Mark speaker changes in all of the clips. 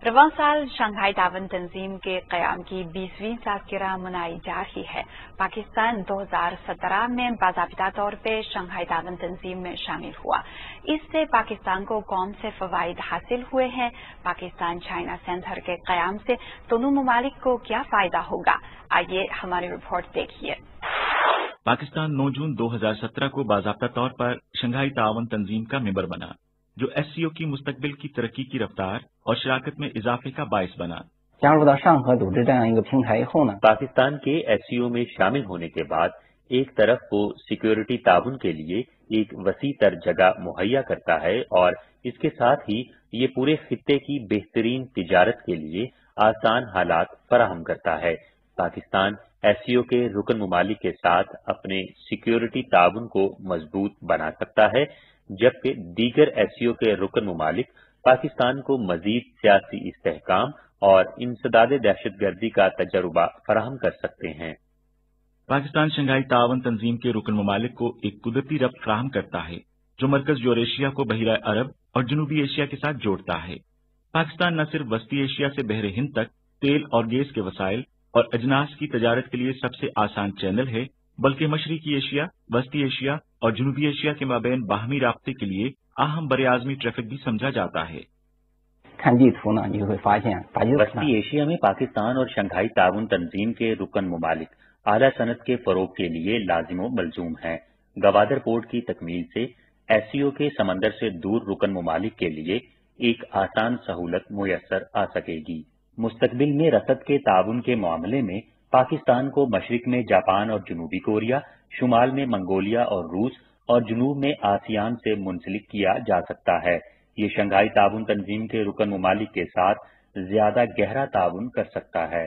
Speaker 1: रवां साल शंघाई तावन तंजीम के क़याम की 20वीं सालगिरह मनाई जा रही है। पाकिस्तान 2017 में बाज़ाबिता तौर पर शंघाई तावन तंजीम में शामिल हुआ। इससे पाकिस्तान को कौन से फ़वाइद हासिल हुए हैं? पाकिस्तान चाइना सेंटर के क़याम से दोनों ममालिक को क्या फ़ायदा होगा? आइए हमारी रिपोर्ट देखिए।
Speaker 2: पाकिस्तान 9 जून 2017 को बाज़ाब्ता तौर पर शंघाई तावन तंजीम का मेंबर बना, जो SCO की मुस्तकबिल की तरक्की की रफ्तार और शराकत में इजाफे का बायस बना।
Speaker 3: पाकिस्तान के SCO में शामिल होने के बाद एक तरफ वो सिक्योरिटी ताउन के लिए एक वसी तर जगह मुहैया करता है और इसके साथ ही ये पूरे खित्ते की बेहतरीन तिजारत के लिए आसान हालात फराहम करता है। पाकिस्तान SCO के रुकन ममालिक के साथ अपने सिक्योरिटी ताउन को मजबूत बना सकता है, जबकि दीगर SCO के रुकन ममालिक पाकिस्तान को मजीद सियासी इस्तेहकाम और इंसदाद दहशतगर्दी का तजर्बा फराहम कर सकते हैं।
Speaker 2: पाकिस्तान शंघाई तावन तंजीम के रुकन ममालिक को एक कुदरती रब्त फराहम करता है, जो मरकज यूरेशिया को बहिरा अरब और जनूबी एशिया के साथ जोड़ता है। पाकिस्तान न सिर्फ वस्ती एशिया से बहरे हिंद तक तेल और गैस के वसाइल और अजनास की तजारत के लिए सबसे आसान चैनल है, बल्कि मशरकी एशिया, वस्ती एशिया और जनूबी एशिया के माबैन बाहमी राब्ते के लिए अहम बरआज़मी ट्रैफिक भी समझा जाता है।
Speaker 3: वस्ती एशिया में पाकिस्तान और शंघाई ताउन तंजीम के रुकन ममालिक आला सनत के फरोग के लिए लाजिम मलजूम हैं। गवादर पोर्ट की तकमील से SCO के समंदर से दूर रुकन ममालिक के लिए एक आसान सहूलत मुयसर आ सकेगी। मुस्तकबिल में रसद के ताउन के मामले में पाकिस्तान को मशरिक में जापान और जनूबी कोरिया, शुमाल में मंगोलिया और रूस और जनूब में आसियान से मुंसलिक किया जा सकता है। ये शंघाई ताउन तंजीम के रुकन ममालिक के साथ ज्यादा गहरा ताउन कर सकता है।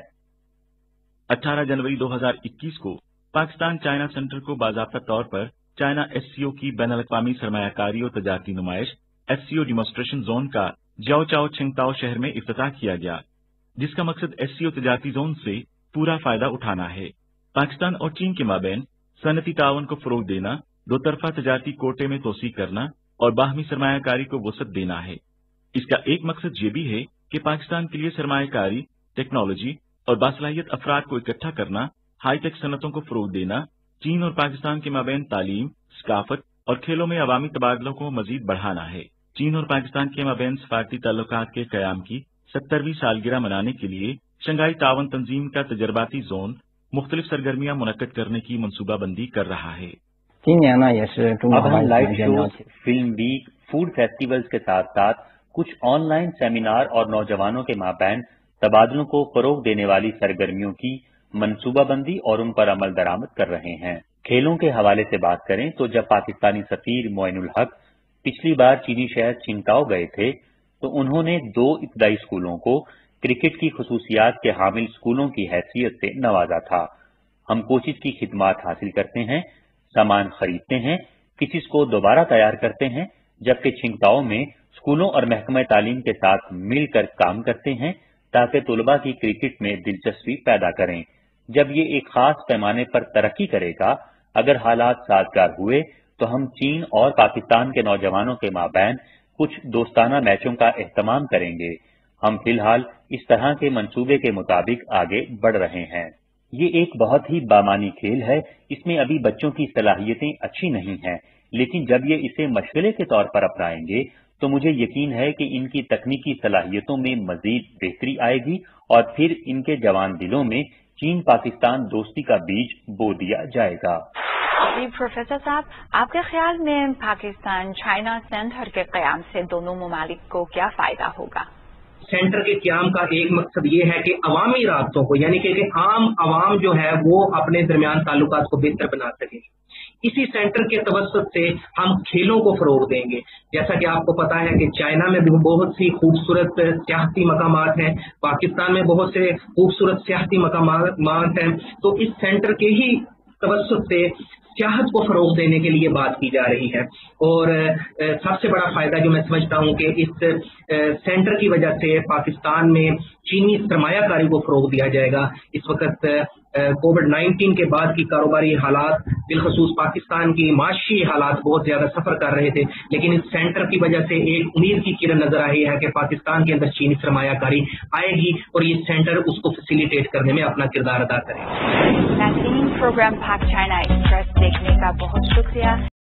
Speaker 2: 18 जनवरी 2021 को पाकिस्तान चाइना सेंटर को बाज़ाब्ता तौर पर चाइना SCO की बैनुल-अक़वामी सरमायाकारी और तजारती नुमाइश SCO डिमॉन्स्ट्रेशन जोन का जियाओचाओ छिंगताओ शहर में इफ्तिताह किया गया, जिसका मकसद SCO तजारती जोन से पूरा फायदा उठाना है। पाकिस्तान और चीन के माबैन सनती तावन को फरोग देना, दो तरफा तजारती कोटे में तोसी करना और बाहमी सरमायाकारी को वसअत देना है। इसका एक मकसद ये भी है कि पाकिस्तान के लिए सरमायाकारी, टेक्नोलॉजी और बासलाहियत अफराद को इकट्ठा करना, हाईटेक सनतों को फरोग देना, चीन और पाकिस्तान के माबैन तालीम, सकाफत और खेलों में अवामी तबादलों को मजीद बढ़ाना है। चीन और पाकिस्तान के माबैन सफारती ताल्लुकात के कयाम की 70वीं सालगिरह मनाने के लिए शंघाई तावन तंजीम का तजर्बाती जोन मुख्तलिफ सरगर्मियां मुनक्कद करने की मनसूबाबंदी कर रहा है।
Speaker 3: अब हम live show, film week, food festivals के साथ साथ कुछ ऑनलाइन सेमिनार और नौजवानों के माबैन तबादलों को फरोग देने वाली सरगर्मियों की मनसूबाबंदी और उन पर अमल दरामद कर रहे हैं। खेलों के हवाले से बात करें तो जब पाकिस्तानी सफीर मोइनुल हक पिछली बार चीनी शहर छिंगताओ गए थे तो उन्होंने 2 इब्तदाई स्कूलों को क्रिकेट की खुसूसियात के हामिल स्कूलों की हैसियत से नवाजा था। हम कोचिज की खिदमात हासिल करते हैं, सामान खरीदते हैं, किसी को दोबारा तैयार करते हैं, जबकि छिंगताओ में स्कूलों और महकमा तालीम के साथ मिलकर काम करते हैं ताकि तुलबा की क्रिकेट में दिलचस्पी पैदा करें। जब ये एक खास पैमाने पर तरक्की करेगा, अगर हालात साजगार हुए तो हम चीन और पाकिस्तान के नौजवानों के माबैन कुछ दोस्ताना मैचों का एहतमाम करेंगे। हम फिलहाल इस तरह के मंसूबे के मुताबिक आगे बढ़ रहे हैं। ये एक बहुत ही बामानी खेल है। इसमें अभी बच्चों की सलाहियतें अच्छी नहीं हैं, लेकिन जब ये इसे मशगले के तौर पर अपनाएंगे तो मुझे यकीन है कि इनकी तकनीकी सलाहियतों में मजीद बेहतरी आएगी और फिर इनके जवान दिलों में चीन पाकिस्तान दोस्ती का बीज बो दिया जाएगा।
Speaker 1: जी प्रोफेसर साहब, आपके ख्याल में पाकिस्तान चाइना सेंटर के क़याम से दोनों ममालिक को क्या फायदा होगा?
Speaker 4: सेंटर के क्याम का एक मकसद ये है कि अवामी राब्तों को, यानी कि आम अवाम जो है वो अपने दरमियान ताल्लुकात को बेहतर बना सके। इसी सेंटर के तवस्सुत से हम खेलों को फरोग देंगे। जैसा कि आपको पता है कि चाइना में भी बहुत सी खूबसूरत सियाहती मकामात हैं, पाकिस्तान में बहुत से खूबसूरत सियाहती मकामात हैं, तो इस सेंटर के ही तवस्सुत से सियाहत को फरोग देने के लिए बात की जा रही है। और सबसे बड़ा फायदा जो मैं समझता हूं कि इस सेंटर की वजह से पाकिस्तान में चीनी सरमायाकारी को फरोग दिया जाएगा। इस वक्त कोविड-19 के बाद की कारोबारी हालात बिलखसूस पाकिस्तान की माशी हालात बहुत ज्यादा सफर कर रहे थे, लेकिन इस सेंटर की वजह से एक उम्मीद की किरण नजर आई है कि पाकिस्तान के अंदर चीनी सरमायाकारी आएगी और ये सेंटर उसको फैसिलिटेट करने में अपना किरदार अदा करेगा।
Speaker 1: प्रोग्राम पाक चाइना एक्सप्रेस देखने का बहुत शुक्रिया।